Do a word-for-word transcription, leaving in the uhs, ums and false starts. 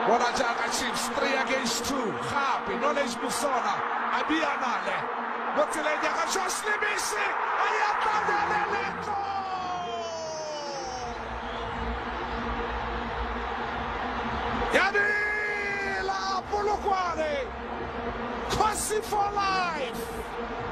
Bona Jaga Chiefs, three against two. Happy, knowledge Musona. Abianale. Botile Jaga Josh Libisi. Ayatada Leleto. Yadila Pulukwale. Kosi for life.